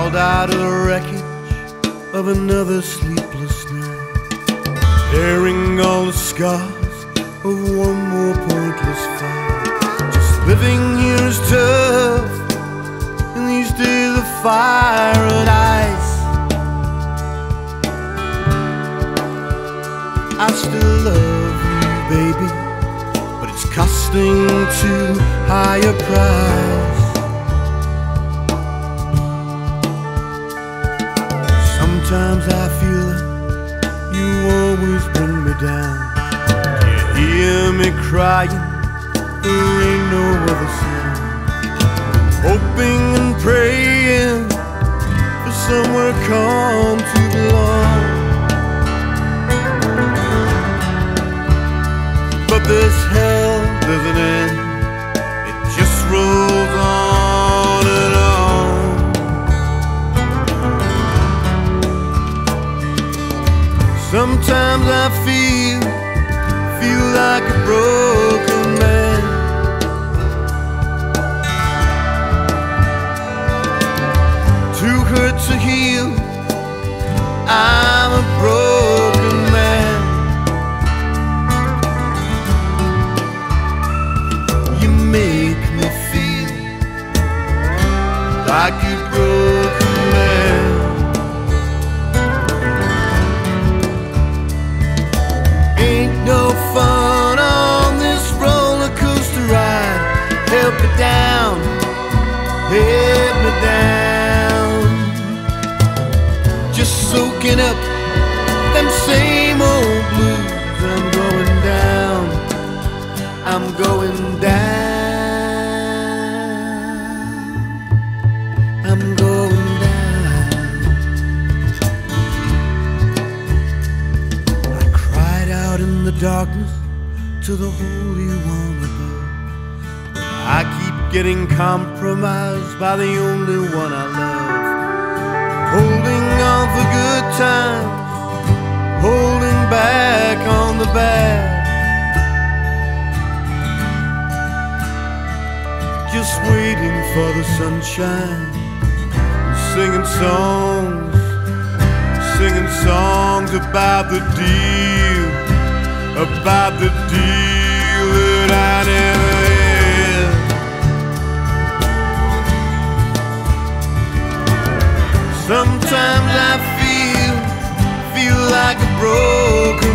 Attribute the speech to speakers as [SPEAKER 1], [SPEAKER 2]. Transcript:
[SPEAKER 1] piled out of the wreckage of another sleepless night, bearing all the scars of one more pointless fight. Just living here is tough in these days of fire and ice. I still love you, baby, but it's costing too high a price. Sometimes I feel like you always bring me down. You hear me crying, there ain't no other sound. Hoping and praying for somewhere calm to belong. But this hell doesn't end, it just rolls on and on. Sometimes I feel like a broken man. Too hurt to heal, I'm a broken man. You make me feel like a broken man. Ain't no fun on this roller coaster ride. Help me down, help me down. Just soaking up them same old blues. I'm going down, I'm going down, I'm going down. I cried out in the darkness to the Holy One above. I keep getting compromised by the only one I love. Holding on for good times, holding back on the bad. Just waiting for the sunshine, singing songs about the deal that I never had. Sometimes I feel like a broken